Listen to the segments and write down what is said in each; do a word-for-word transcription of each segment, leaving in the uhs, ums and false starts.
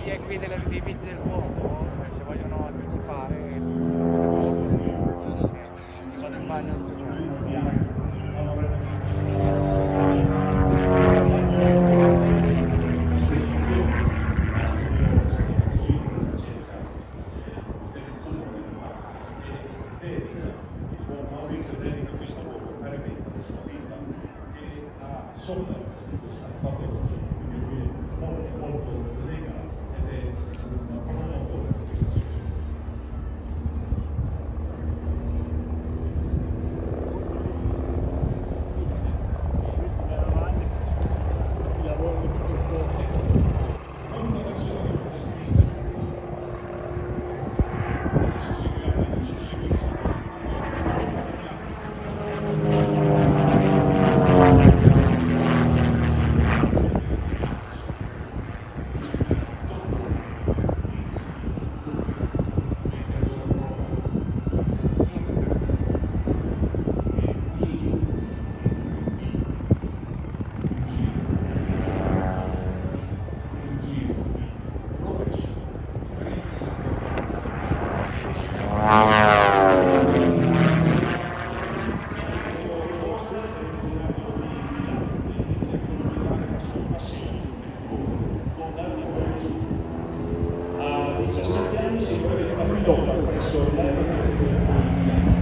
vie qui delle, dei vigili del fuoco, se vogliono anticipare, vado in bagno un secondo. Maurizio dedica questo lavoro per vendere sua vita e ha sofferto di questa patologia, quindi lui è molto, molto legale ed è un promotore di questa associazione. Non una versione di un professionista, adesso seguiamo il suo seguirsi. A diciassette anni si prevede una pilota presso l'aeroporto di Milano.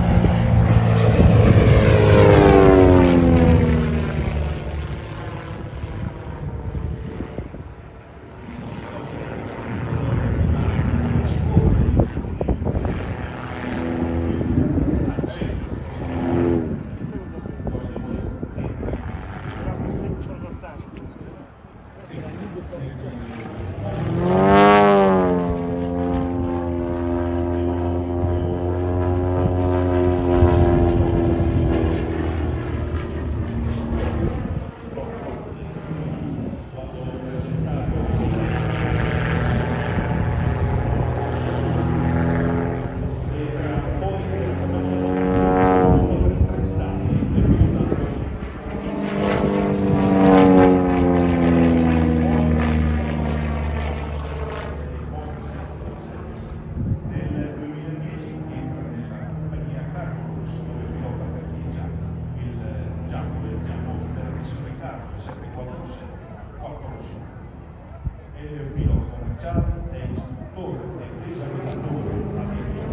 È pilota commerciale, è istruttore ed esaminatore a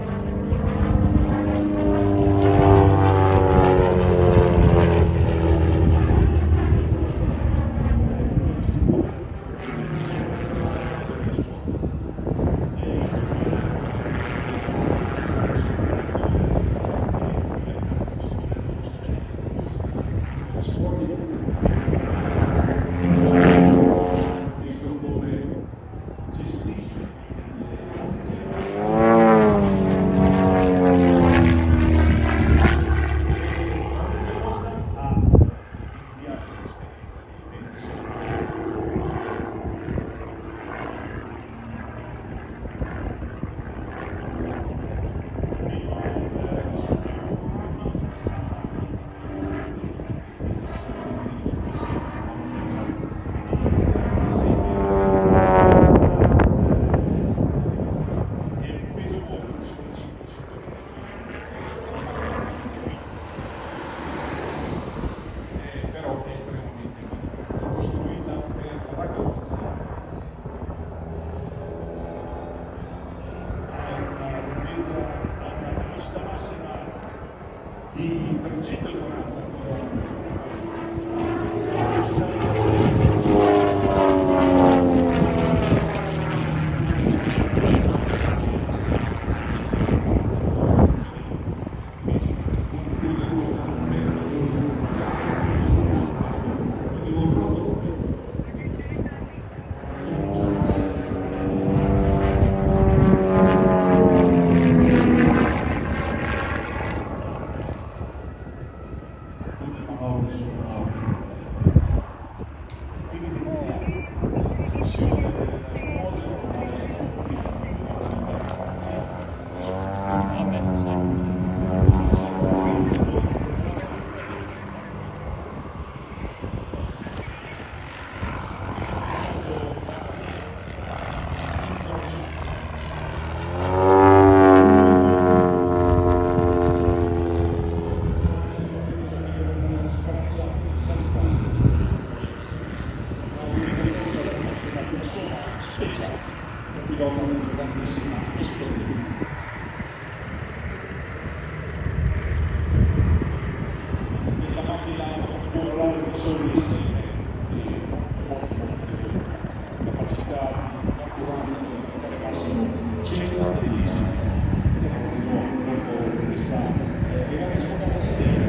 di trecentoquaranta pilota di grandissima esperienza. Questa macchina ha una regolare di soli sei metri, quindi molto molto più capacità di carburante per mettere massimo centodieci, ed è proprio dopo questa eh, rimane sfondata a sinistra.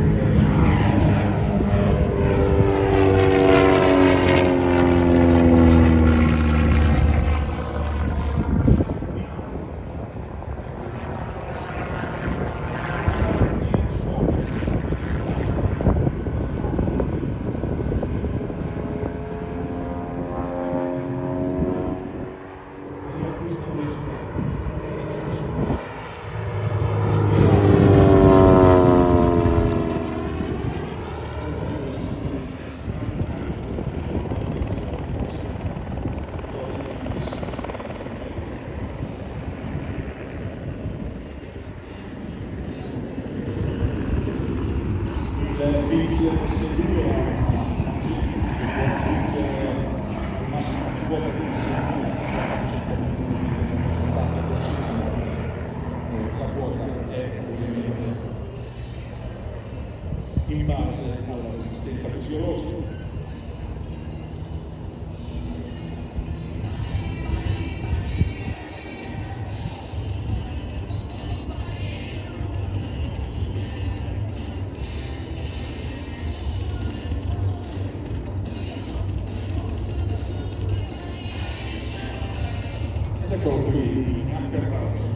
Il Biz S due ha un'agilità che può raggiungere al massimo una quota di seimila metri, probabilmente non è portato d'ossigeno, la quota è ovviamente in base alla resistenza fisiologica. Eccolo qui, in atterraggio.